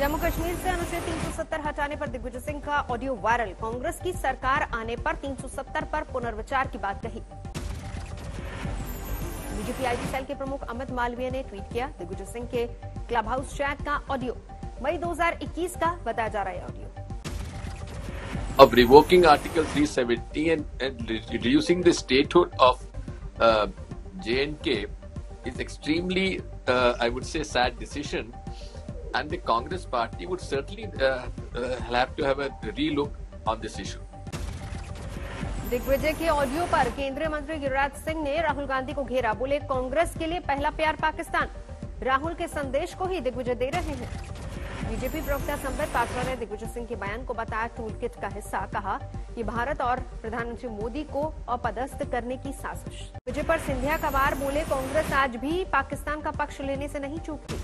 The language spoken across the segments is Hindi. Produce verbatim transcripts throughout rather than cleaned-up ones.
जम्मू कश्मीर से अनुच्छेद तीन सौ सत्तर हटाने पर दिग्विजय सिंह का ऑडियो वायरल। कांग्रेस की सरकार आने पर तीन सौ सत्तर पर पुनर्विचार की बात कही। बीजेपी आईटी सेल के प्रमुख अमित मालवीय ने ट्वीट किया, दिग्विजय सिंह के क्लब हाउस चैट का ऑडियो मई दो हज़ार इक्कीस का बताया जा रहा है audio. Of revoking Article three seventy and, and reducing the statehood of uh, J and K is extremely, uh, I would say, sad decision, and the Congress party would certainly uh, uh, have to have a relook on this issue. Digvijaya के ऑडियो पर केंद्रीय मंत्री गिरिराज सिंह ने राहुल गांधी को घेरा, बोले कांग्रेस के लिए पहला प्यार पाकिस्तान। राहुल के संदेश को ही दिग्विजय दे रहे हैं। बीजेपी प्रवक्ता संबित पात्रा ने दिग्विजय सिंह के बयान को बताया टूल किट का हिस्सा, कहा कि भारत और प्रधानमंत्री मोदी को अपदस्थ करने की साजिश। विजय पर सिंधिया का वार, बोले कांग्रेस आज भी पाकिस्तान का पक्ष लेने से नहीं चूकती।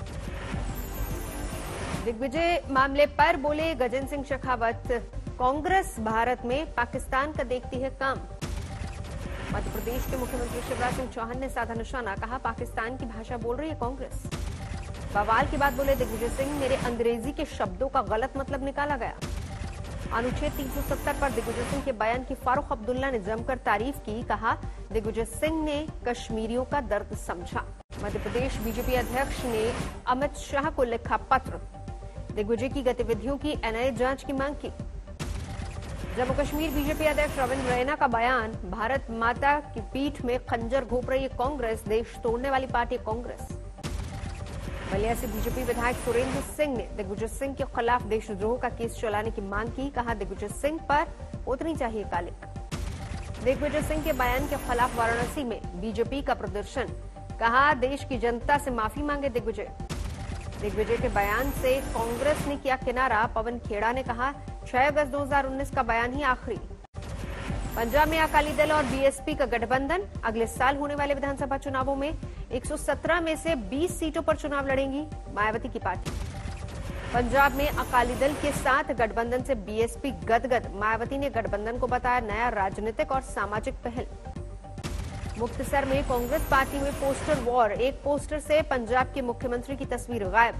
दिग्विजय मामले पर बोले गजेंद्र सिंह शेखावत, कांग्रेस भारत में पाकिस्तान का देखती है काम। मध्य प्रदेश के मुख्यमंत्री शिवराज सिंह चौहान ने साधा निशाना, कहा पाकिस्तान की भाषा बोल रही है कांग्रेस। बवाल की बात बोले दिग्विजय सिंह, मेरे अंग्रेजी के शब्दों का गलत मतलब निकाला गया। अनुच्छेद तीन सौ सत्तर पर दिग्विजय सिंह के बयान की फारूक अब्दुल्ला ने जमकर तारीफ की, कहा दिग्विजय सिंह ने कश्मीरियों का दर्द समझा। मध्य प्रदेश बीजेपी अध्यक्ष ने अमित शाह को लिखा पत्र, दिग्विजय की गतिविधियों की एनआईए जांच की मांग की। जम्मू कश्मीर बीजेपी अध्यक्ष रविंद्र रैना का बयान, भारत माता की पीठ में खंजर घोंप रही है कांग्रेस, देश तोड़ने वाली पार्टी कांग्रेस। बलिया से बीजेपी विधायक सुरेंद्र सिंह ने दिग्विजय सिंह के खिलाफ देशद्रोह का केस चलाने की मांग की, कहा दिग्विजय सिंह पर उतनी चाहिए कालिक। दिग्विजय सिंह के बयान के खिलाफ वाराणसी में बीजेपी का प्रदर्शन, कहा देश की जनता से माफी मांगे दिग्विजय। दिग्विजय के बयान से कांग्रेस ने किया किनारा, पवन खेड़ा ने कहा छह अगस्त दो हज़ार उन्नीस का बयान ही आखिरी। पंजाब में अकाली दल और बीएसपी का गठबंधन, अगले साल होने वाले विधानसभा चुनावों में एक सौ सत्रह में से बीस सीटों पर चुनाव लड़ेंगी मायावती की पार्टी। पंजाब में अकाली दल के साथ गठबंधन से बीएसपी गदगद, मायावती ने गठबंधन को बताया नया राजनीतिक और सामाजिक पहल। मुक्तसर में कांग्रेस पार्टी में पोस्टर वॉर, एक पोस्टर से पंजाब के मुख्यमंत्री की तस्वीर गायब।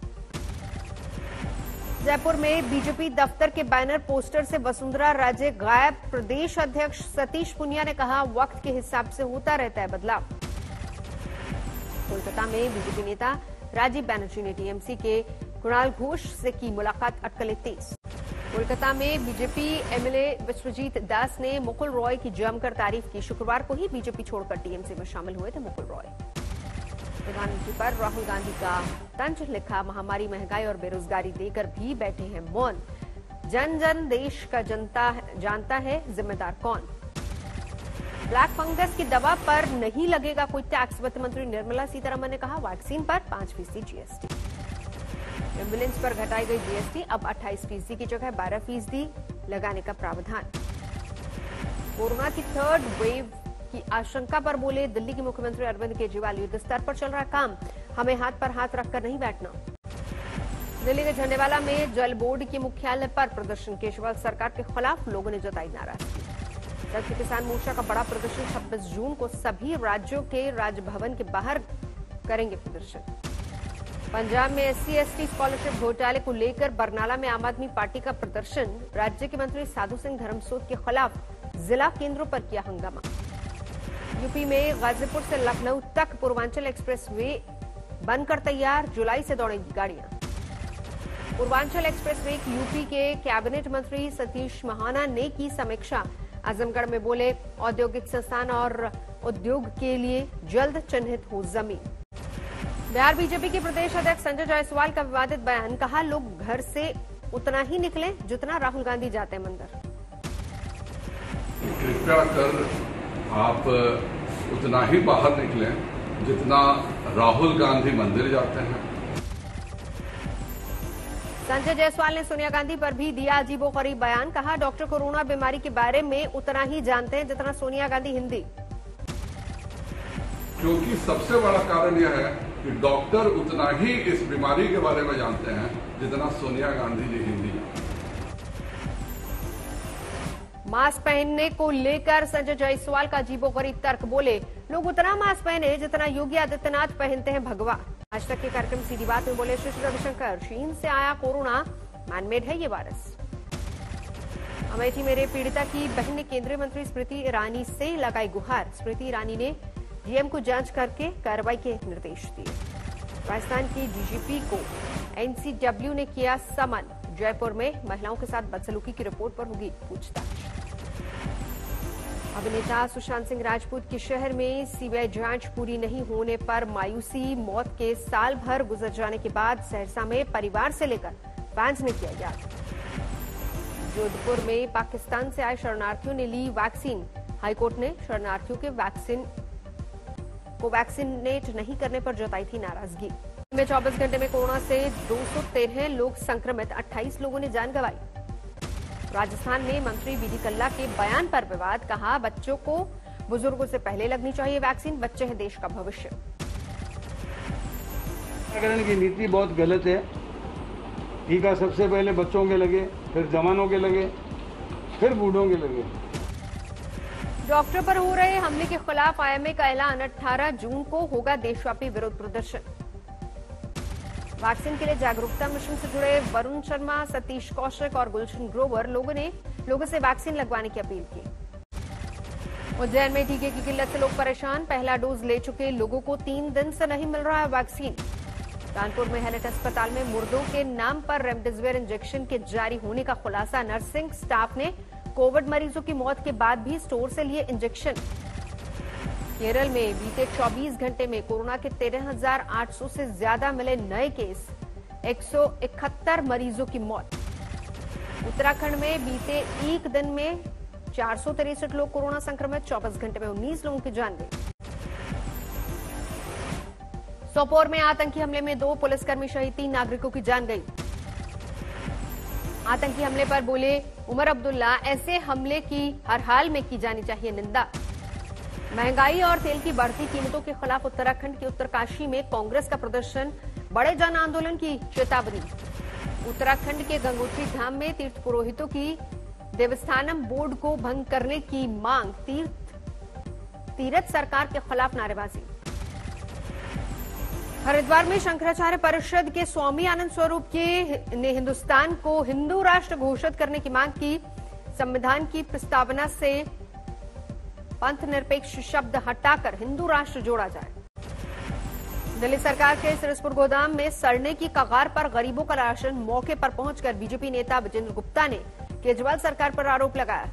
जयपुर में बीजेपी दफ्तर के बैनर पोस्टर से वसुंधरा राजे गायब। प्रदेश अध्यक्ष सतीश पुनिया ने कहा वक्त के हिसाब से होता रहता है बदलाव। कोलकाता में बीजेपी नेता राजीव बैनर्जी ने टीएमसी के कुणाल घोष से की मुलाकात, अटकलें तेज। कोलकाता में बीजेपी एमएलए विश्वजीत दास ने मुकुल रॉय की जमकर तारीफ की। शुक्रवार को ही बीजेपी छोड़कर टीएमसी में शामिल हुए थे मुकुल रॉय। प्रधानमंत्री पर राहुल गांधी का तंज, लिखा महामारी, महंगाई और बेरोजगारी देकर भी बैठे हैं मौन। जन जन देश का जनता जानता है जिम्मेदार कौन। ब्लैक फंगस की दवा पर नहीं लगेगा कोई टैक्स, वित्त मंत्री निर्मला सीतारमण ने कहा वैक्सीन पर पांच फीसदी जीएसटी। एम्बुलेंस पर घटाई गई जीएसटी, अब अट्ठाईस फीसदी की जगह बारह फीसदी लगाने का प्रावधान। कोरोना की थर्ड वेव की आशंका पर बोले दिल्ली के मुख्यमंत्री अरविंद केजरीवाल, युद्ध स्तर पर चल रहा काम, हमें हाथ पर हाथ रखकर नहीं बैठना। दिल्ली के झंडेवाला में जल बोर्ड के मुख्यालय पर प्रदर्शन, केजरीवाल सरकार के खिलाफ लोगों ने जताई नाराजगी। संयुक्त किसान मोर्चा का बड़ा प्रदर्शन, छब्बीस जून को सभी राज्यों के राजभवन के बाहर करेंगे प्रदर्शन। पंजाब में एससी एसटी स्कॉलरशिप घोटाले को लेकर बरनाला में आम आदमी पार्टी का प्रदर्शन, राज्य के मंत्री साधु सिंह धर्मसोत के खिलाफ जिला केंद्रों पर किया हंगामा। यूपी में गाजीपुर से लखनऊ तक पूर्वांचल एक्सप्रेस वे बनकर तैयार, जुलाई से दौड़ेंगी गाड़ियां। पूर्वांचल एक्सप्रेस वे की यूपी के कैबिनेट मंत्री सतीश महाना ने की समीक्षा। आजमगढ़ में बोले औद्योगिक संस्थान और उद्योग के लिए जल्द चिन्हित हो जमीन। बिहार बीजेपी के प्रदेश अध्यक्ष संजय जायसवाल का विवादित बयान, कहा लोग घर से उतना ही निकले जितना राहुल गांधी जाते हैं मंदिर। कृपया कर आप उतना ही बाहर निकलें जितना राहुल गांधी मंदिर जाते हैं। संजय जायसवाल ने सोनिया गांधी पर भी दिया अजीबोगरीब बयान, कहा डॉक्टर कोरोना बीमारी के बारे में उतना ही जानते हैं जितना सोनिया गांधी हिंदी। क्योंकि सबसे बड़ा कारण यह है कि डॉक्टर उतना ही इस बीमारी के बारे में जानते हैं जितना सोनिया गांधी जी हिंदी। मास्क पहनने को लेकर संजय जायसवाल का अजीबोगरीब तर्क, बोले लोग उतना मास्क पहने जितना योगी आदित्यनाथ पहनते हैं भगवा। आज तक के कार्यक्रम सीधी बात में बोले श्री रविशंकर, चीन से आया कोरोना मैनमेड है ये वायरस। अमेठी मेरे पीड़िता की बहन ने केंद्रीय मंत्री स्मृति ईरानी से लगाई गुहार। स्मृति ईरानी ने डीएम को जांच करके कार्रवाई के निर्देश दिए। राजस्थान की डीजीपी को एनसीडब्ल्यू ने किया समन। जयपुर में महिलाओं के साथ बदसलूकी की रिपोर्ट पर होगी पूछताछ। अभिनेता सुशांत सिंह राजपूत के शहर में सीबीआई जांच पूरी नहीं होने पर मायूसी। मौत के साल भर गुजर जाने के बाद सहरसा में परिवार से लेकर फैंस ने किया याद। जोधपुर में पाकिस्तान से आए शरणार्थियों ने ली वैक्सीन। हाईकोर्ट ने शरणार्थियों के वैक्सीन को वैक्सीनेट नहीं करने पर जताई थी नाराजगी। में चौबीस घंटे में कोरोना से दो सौ तेरह लोग संक्रमित, अट्ठाईस लोगों ने जान गंवाई। राजस्थान में मंत्री बीडी कल्ला के बयान पर विवाद। कहा, बच्चों को बुजुर्गों से पहले लगनी चाहिए वैक्सीन, बच्चे हैं देश का भविष्य। टीकाकरण की नीति बहुत गलत है। टीका सबसे पहले बच्चों के लगे, फिर जवानों के लगे, फिर बूढ़ों के लगे। डॉक्टर पर हो रहे हमले के खिलाफ आईएमए का ऐलान। अठारह जून को होगा देशव्यापी विरोध प्रदर्शन। वैक्सीन के लिए जागरूकता मिशन से जुड़े वरुण शर्मा, सतीश कौशिक और गुलशन ग्रोवर लोगों ने लोगों से वैक्सीन लगवाने की अपील की। उज्जैन में टीके की किल्लत से लोग परेशान। पहला डोज ले चुके लोगों को तीन दिन से नहीं मिल रहा है वैक्सीन। कानपुर में हैलेट अस्पताल में मुर्दों के नाम पर रेमडेसिविर इंजेक्शन के जारी होने का खुलासा। नर्सिंग स्टाफ ने कोविड मरीजों की मौत के बाद भी स्टोर से लिए इंजेक्शन। केरल में बीते चौबीस घंटे में कोरोना के तेरह हजार आठ सौ से ज्यादा मिले नए केस, एक सौ इकहत्तर मरीजों की मौत। उत्तराखंड में बीते एक दिन में चार सौ तिरसठ लोग कोरोना संक्रमित, चौबीस घंटे में उन्नीस लोगों की जान गई। सोपोर में आतंकी हमले में दो पुलिसकर्मी शहीद, तीन नागरिकों की जान गई। आतंकी हमले पर बोले उमर अब्दुल्ला, ऐसे हमले की हर हाल में की जानी चाहिए निंदा। महंगाई और तेल की बढ़ती कीमतों के खिलाफ उत्तराखंड के उत्तरकाशी में कांग्रेस का प्रदर्शन, बड़े जन आंदोलन की चेतावनी। उत्तराखंड के गंगोत्री धाम में तीर्थ पुरोहितों की देवस्थानम बोर्ड को भंग करने की मांग। तीर्थ तीरथ सरकार के खिलाफ नारेबाजी। हरिद्वार में शंकराचार्य परिषद के स्वामी आनंद स्वरूप के ने हिंदुस्तान को हिंदू राष्ट्र घोषित करने की मांग की। संविधान की प्रस्तावना से पंथ निरपेक्ष शब्द हटाकर हिंदू राष्ट्र जोड़ा जाए। दिल्ली सरकार के सिरसपुर गोदाम में सड़ने की कगार पर गरीबों का राशन। मौके पर पहुंचकर बीजेपी नेता विजेंद्र गुप्ता ने केजरीवाल सरकार पर आरोप लगाया।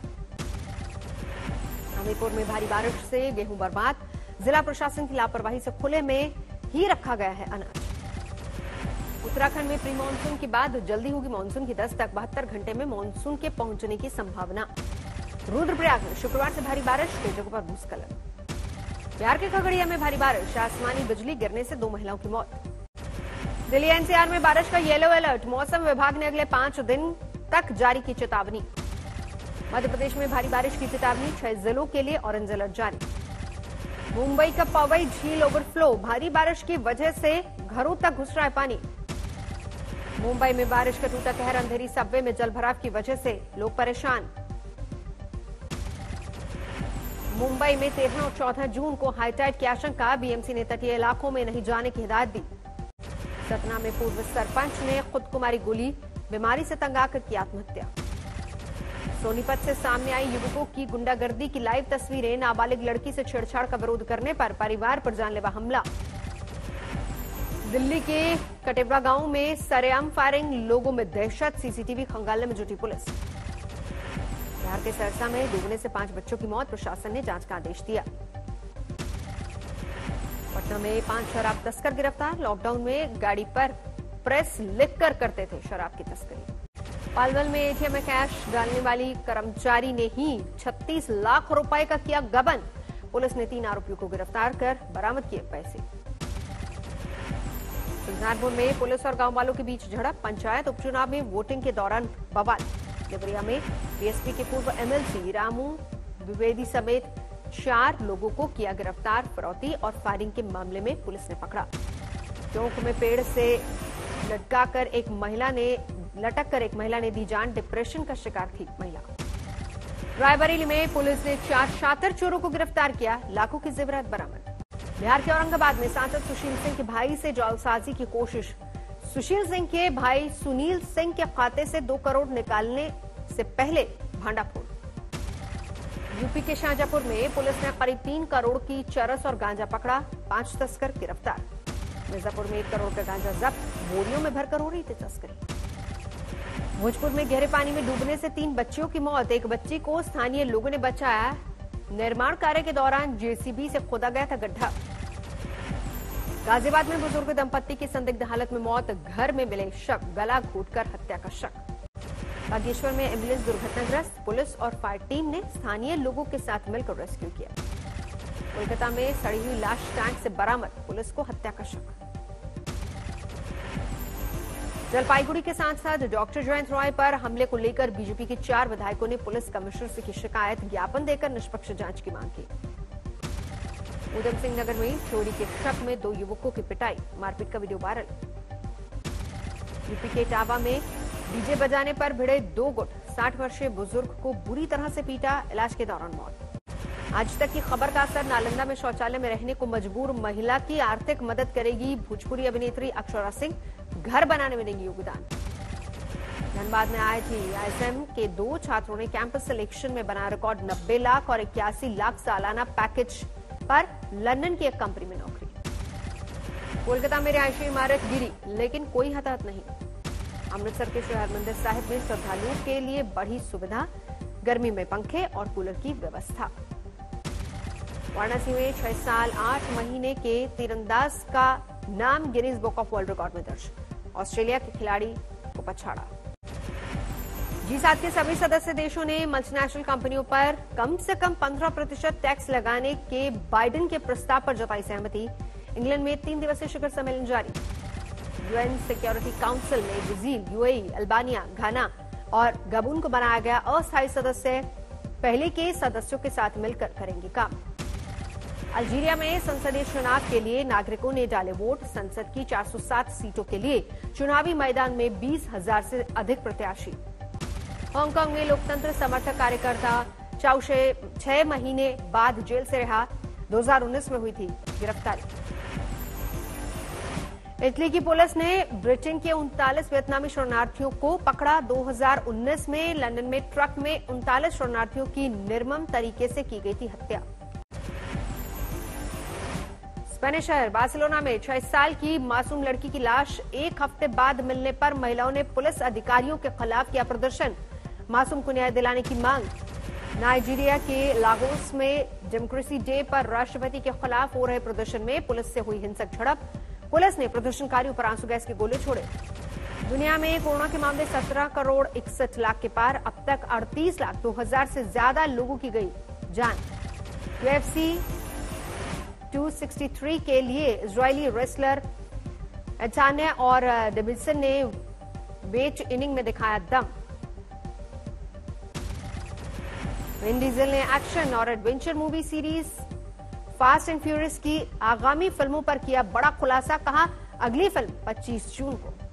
हमीरपुर में भारी बारिश से गेहूं बर्बाद। जिला प्रशासन की लापरवाही से खुले में ही रखा गया है अनाज। उत्तराखंड में प्री मानसून के बाद जल्दी होगी मानसून की दस्तक। बहत्तर घंटे में मानसून के पहुंचने की संभावना। रुद्रप्रयाग में शुक्रवार से भारी बारिश, कई जगहों पर भूस्खलन। बिहार के खगड़िया में भारी बारिश, आसमानी बिजली गिरने से दो महिलाओं की मौत। दिल्ली एनसीआर में बारिश का येलो अलर्ट। मौसम विभाग ने अगले पांच दिन तक जारी की चेतावनी। मध्य प्रदेश में भारी बारिश की चेतावनी, छह जिलों के लिए ऑरेंज अलर्ट जारी। मुंबई का पवई झील ओवरफ्लो, भारी बारिश की वजह से घरों तक घुस रहा है पानी। मुंबई में बारिश का टूटा कहर, अंधेरी सबवे में जलभराव की वजह से लोग परेशान। मुंबई में तेरह और चौदह जून को हाईटाइड की आशंका। बीएमसी ने तटीय इलाकों में नहीं जाने की हिदायत दी। सतना में पूर्व सरपंच ने खुदकुमारी गोली, बीमारी से तंग आकर की आत्महत्या। सोनीपत से सामने आई युवकों की गुंडागर्दी की लाइव तस्वीरें। नाबालिग लड़की से छेड़छाड़ का विरोध करने पर परिवार पर जानलेवा हमला। दिल्ली के कटेवरा गांव में सरेआम फायरिंग, लोगों में दहशत। सीसीटीवी खंगालने में जुटी पुलिस। बिहार के सहरसा में डूबने से पांच बच्चों की मौत, प्रशासन ने जांच का आदेश दिया। पटना में पांच शराब तस्कर गिरफ्तार। लॉकडाउन में गाड़ी पर प्रेस लिखकर करते थे शराब की तस्करी। पालवल में एटीएम में कैश डालने वाली कर्मचारी ने ही छत्तीस लाख रुपए का किया गबन। पुलिस ने तीन आरोपियों को गिरफ्तार कर बरामद किए पैसे। सुल्तानपुर में पुलिस और गांव वालों के बीच झड़प। पंचायत उपचुनाव में वोटिंग के दौरान बवाल। देवरिया में बीएसपी के पूर्व एमएलसी रामू द्विवेदी समेत चार लोगों को किया गिरफ्तार। फिरौती और फायरिंग के मामले में पुलिस ने पकड़ा। चौक में पेड़ से लटकाकर एक महिला ने लटक कर एक महिला ने दी जान। डिप्रेशन का शिकार थी महिला। रायबरेली में पुलिस ने चार शातिर चोरों को गिरफ्तार किया। लाखों की जेवरात बरामद। बिहार के औरंगाबाद में सांसद सुशील सिंह के भाई से जालसाजी की कोशिश। सुशील सिंह के भाई सुनील सिंह के खाते से दो करोड़ निकालने से पहले भांडाफोड़। यूपी के शाहजहांपुर में पुलिस ने करीब तीन करोड़ की चरस और गांजा पकड़ा, पांच तस्कर गिरफ्तार। मिर्जापुर में एक करोड़ का गांजा जब्त, बोरियों में भरकर हो रही थी तस्करी। भोजपुर में गहरे पानी में डूबने से तीन बच्चियों की मौत, एक बच्ची को स्थानीय लोगों ने बचाया। निर्माण कार्य के दौरान जेसीबी से खोदा गया था गड्ढा। गाजियाबाद में बुजुर्ग दंपत्ति की संदिग्ध हालत में मौत, घर में मिले शव, गला घोटकर हत्या का शक। बागेश्वर में एम्बुलेंस दुर्घटनाग्रस्त, पुलिस और फायर टीम ने स्थानीय लोगों के साथ मिलकर रेस्क्यू किया। कोलकाता में सड़ी हुई लाश टैंक से बरामद, पुलिस को हत्या का शक। जलपाईगुड़ी के सांसद डॉक्टर जयंत रॉय पर हमले को लेकर बीजेपी के चार विधायकों ने पुलिस कमिश्नर से की शिकायत, ज्ञापन देकर निष्पक्ष जांच की मांग की। उधम सिंह नगर में चोरी के शक में दो युवकों की पिटाई, मारपीट का वीडियो वायरल। यूपी के इटावा में डीजे बजाने पर भिड़े दो गुट, साठ वर्षीय बुजुर्ग को बुरी तरह से पीटा, इलाज के दौरान मौत। आज तक की खबर का असर, नालंदा में शौचालय में रहने को मजबूर महिला की आर्थिक मदद करेगी भोजपुरी अभिनेत्री अक्षरा सिंह, घर बनाने में देंगी योगदान। धनबाद में आए थे आईएसएम के दो छात्रों ने कैंपस सिलेक्शन में बनाया रिकॉर्ड, नब्बे लाख और इक्यासी लाख सालाना पैकेज पर लंदन की एक कंपनी में नौकरी। कोलकाता में रिहायशी इमारत गिरी लेकिन कोई हताहत नहीं। अमृतसर के शहर मंदिर साहिब में श्रद्धालुओं के लिए बढ़ी सुविधा, गर्मी में पंखे और कूलर की व्यवस्था। वाराणसी में छह साल आठ महीने के तीरंदाज का नाम Guinness book of world record में दर्ज, ऑस्ट्रेलिया के खिलाड़ी को पछाड़ा। जी सात के सभी सदस्य देशों ने मल्टीनेशनल कंपनियों पर कम से कम पंद्रह प्रतिशत टैक्स लगाने के बाइडेन के प्रस्ताव पर जताई सहमति। इंग्लैंड में तीन दिवसीय शिखर सम्मेलन जारी। यूएन सिक्योरिटी काउंसिल में ब्राजील, यूएई, अल्बानिया, घाना और गबून को बनाया गया अस्थायी सदस्य, पहले के सदस्यों के साथ मिलकर करेंगे काम। अल्जीरिया में संसदीय चुनाव के लिए नागरिकों ने डाले वोट, संसद की चार सौ सात सीटों के लिए चुनावी मैदान में बीस हजार से अधिक प्रत्याशी। हांगकांग में लोकतंत्र समर्थक कार्यकर्ता चाउशे छह महीने बाद जेल से रिहा, दो हजार उन्नीस में हुई थी गिरफ्तारी। इटली की पुलिस ने ब्रिटेन के उनतालीस वियतनामी शरणार्थियों को पकड़ा। दो हजार उन्नीस में लंदन में ट्रक में उनतालीस शरणार्थियों की निर्मम तरीके से की गई थी हत्या। स्पेनिश शहर बार्सिलोना में छह साल की मासूम लड़की की लाश एक हफ्ते बाद मिलने पर महिलाओं ने पुलिस अधिकारियों के खिलाफ किया प्रदर्शन, मासूम को न्याय दिलाने की मांग। नाइजीरिया के लागोस में डेमोक्रेसी डे पर राष्ट्रपति के खिलाफ हो रहे प्रदर्शन में पुलिस से हुई हिंसक झड़प, पुलिस ने प्रदर्शनकारियों पर आंसू गैस के गोले छोड़े। दुनिया में कोरोना के मामले सत्रह करोड़ इकसठ लाख के पार, अब तक अड़तीस लाख दो हजार से ज्यादा लोगों की गई जान। यूएफसी दो सौ तिरसठ के लिए इजरायली रेसलर एटान्या और डेविडसन ने वेट इनिंग में दिखाया दम। विन डीजल ने एक्शन और adventure movie series Fast and Furious की आगामी फिल्मों पर किया बड़ा खुलासा, कहा अगली फिल्म पच्चीस जून को।